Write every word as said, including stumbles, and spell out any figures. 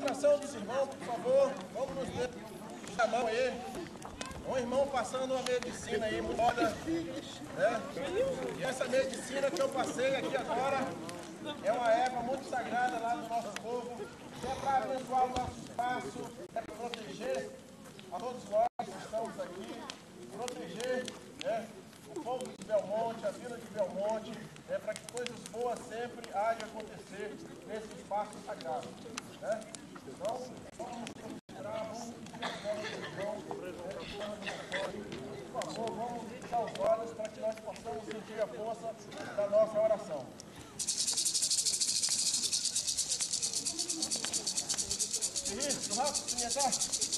concentração dos irmãos, por favor. Vamos nos dar a mão aí. Um irmão passando uma medicina aí, moda, né? E essa medicina que eu passei aqui agora é uma erva muito sagrada lá do nosso povo, que é para abençoar o nosso espaço, é para proteger a todos nós que estamos aqui, proteger, né, o povo de Belmonte, a vila de Belmonte, é para que coisas boas sempre hajam de acontecer nesse espaço sagrado, né? Então, vamos concentrar, vamos por favor, vamos fechar os olhos para que nós possamos sentir a força da nossa oração. Isso, rápido,